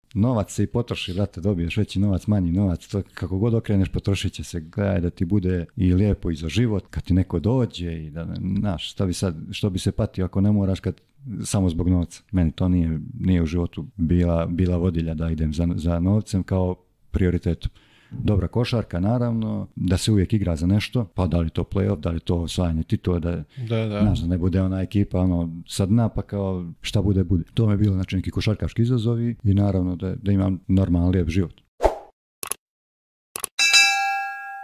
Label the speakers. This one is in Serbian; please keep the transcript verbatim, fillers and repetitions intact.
Speaker 1: novac se i potroši, brate, dobiješ veći novac, manji novac, to kako god okreneš potrošit će se, gledaj da ti bude i lijepo i za život, kad ti neko dođe i da, znaš, što bi sad, što bi se patio ako ne moraš kad samo zbog novca. Meni to nije, nije u životu bila, bila vodilja da idem za, za novcem kao prioritetom. Dobra košarka, naravno, da se uvijek igra za nešto, pa da li to play-off, da li to osvajanje titula, da,
Speaker 2: da, da.
Speaker 1: Znaš, da ne bude ona ekipa ono, sa dna, pa kao šta bude, bude. To mi je bilo znači neki košarkaški izazovi i naravno da, da imam normalan lijep život.